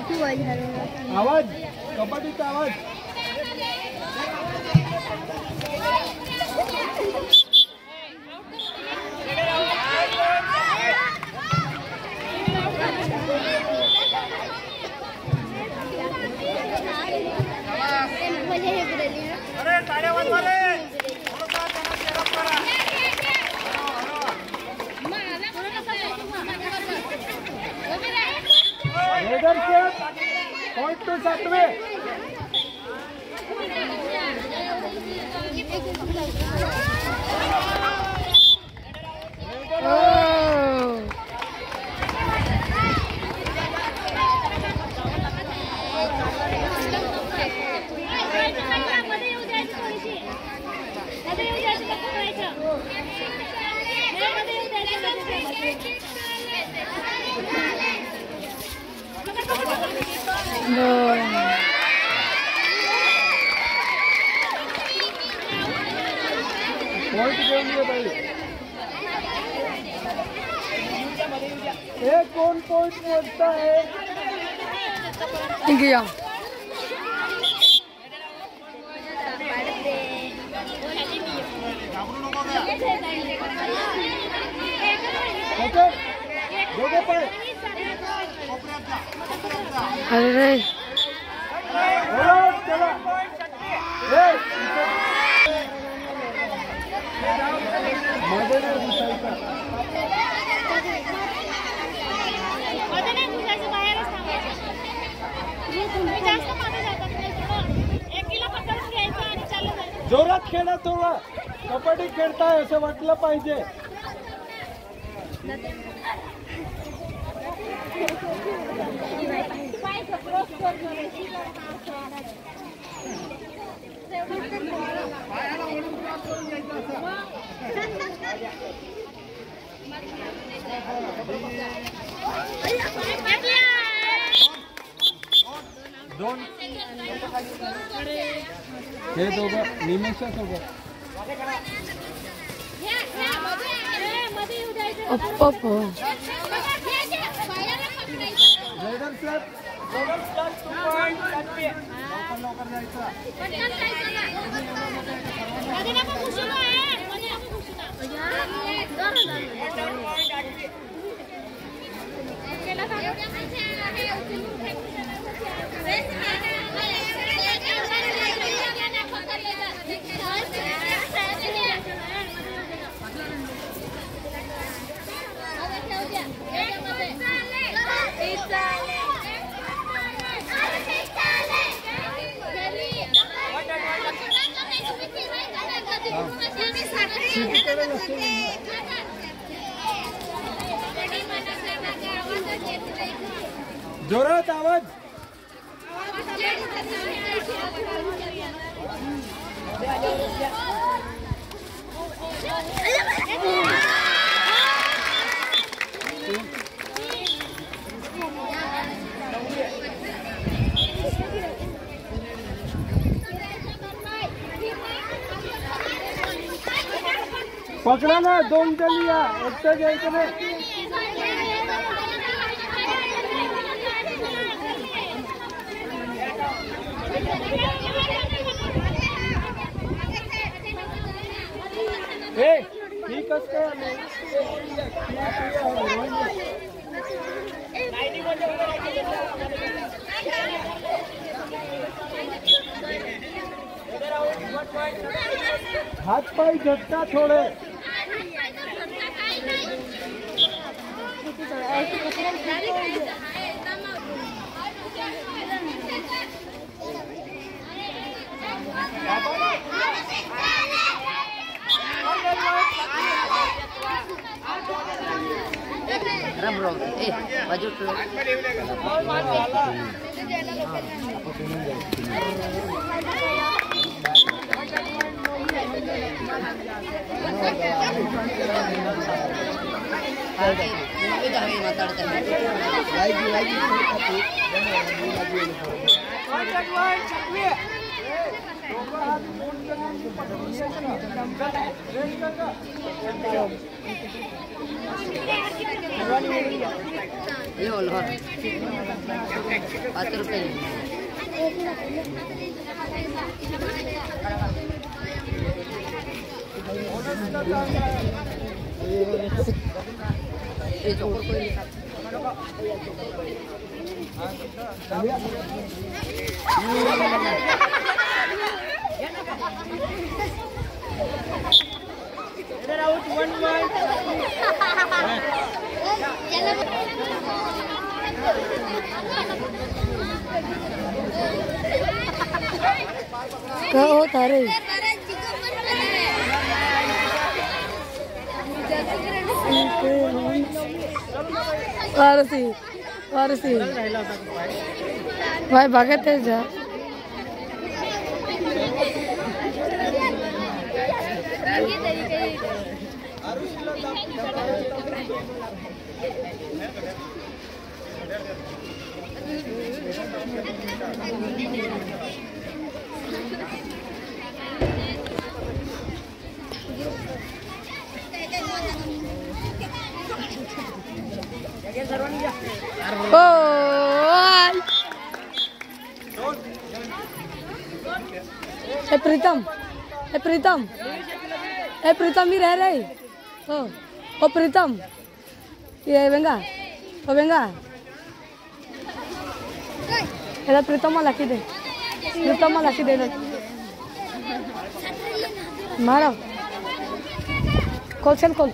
आवाज कबड्डीचा आवाज point two 7वें point घेऊन ये भाई एक कौन पॉइंट मोजता है इंडिया ओके दोगे पे अरे चला जोरात खेळा थोडा कबड्डी खेळताय असं वाटलं पाहिजे दोन हे दोघं निमेशा सोबत जोरात आवाज पकड़ा ना दोन चलिया एकटा जायचं नाही ए ठीक असते हाथ पाय झटका थोड़े baju tuh. क्या होता रे? वारसी वारसी भाई भागते जा प्रीतम प्रीतम प्रीतम भी रह रहे ओ प्रीतम ये बेंगा ओ बेंगा ऐसा प्रीतम लाकी दे प्रीतम लाकी दे मारो कॉल चल कॉल